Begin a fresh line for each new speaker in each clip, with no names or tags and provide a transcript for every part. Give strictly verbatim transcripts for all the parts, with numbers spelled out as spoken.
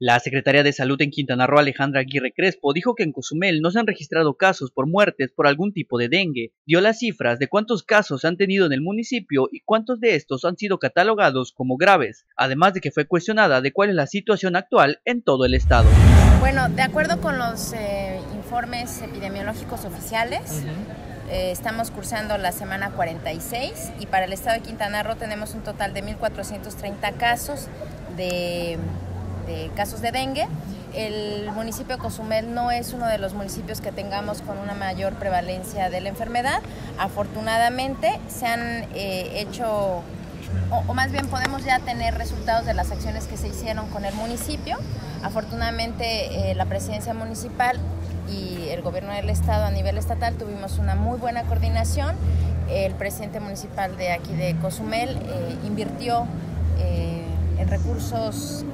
La secretaria de Salud en Quintana Roo, Alejandra Aguirre Crespo, dijo que en Cozumel no se han registrado casos por muertes por algún tipo de dengue. Dio las cifras de cuántos casos han tenido en el municipio y cuántos de estos han sido catalogados como graves, además de que fue cuestionada de cuál es la situación actual en todo el estado.
Bueno, de acuerdo con los eh, informes epidemiológicos oficiales, uh-huh. eh, estamos cursando la semana cuarenta y seis y para el estado de Quintana Roo tenemos un total de mil cuatrocientos treinta casos de... de casos de dengue. El municipio de Cozumel no es uno de los municipios que tengamos con una mayor prevalencia de la enfermedad. Afortunadamente se han eh, hecho, o, o más bien podemos ya tener resultados de las acciones que se hicieron con el municipio. Afortunadamente eh, la presidencia municipal y el gobierno del estado a nivel estatal tuvimos una muy buena coordinación. El presidente municipal de aquí de Cozumel eh, invirtió eh, en recursos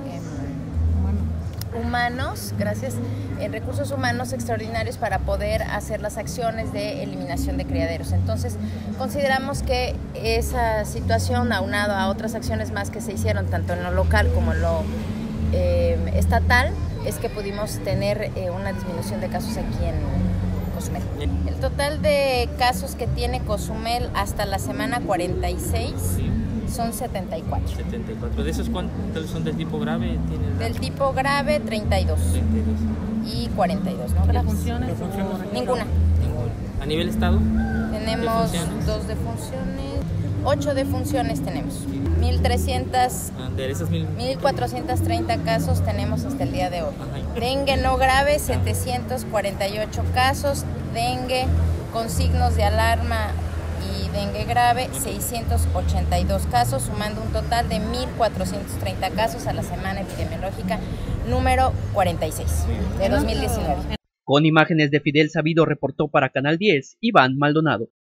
humanos, gracias, en recursos humanos extraordinarios para poder hacer las acciones de eliminación de criaderos. Entonces, consideramos que esa situación, aunado a otras acciones más que se hicieron, tanto en lo local como en lo eh, estatal, es que pudimos tener eh, una disminución de casos aquí en Cozumel. El total de casos que tiene Cozumel hasta la semana cuarenta y seis son setenta y cuatro.
setenta y cuatro. ¿De esos cuántos son del tipo grave?
Del tipo grave, treinta y dos.
treinta y dos.
Y cuarenta y dos, ¿no?
¿Las funciones?
Ninguna.
Ninguna. ¿A nivel estado?
Tenemos dos defunciones, ocho defunciones tenemos. mil trescientos,
ah, de esas mil...
mil cuatrocientos treinta casos tenemos hasta el día de hoy. Ajá. Dengue no grave, setecientos cuarenta y ocho casos. Dengue con signos de alarma y dengue grave, seiscientos ochenta y dos casos, sumando un total de mil cuatrocientos treinta casos a la semana epidemiológica número cuarenta y seis de dos mil diecinueve.
Con imágenes de Fidel Sabido reportó para Canal diez, Iván Maldonado.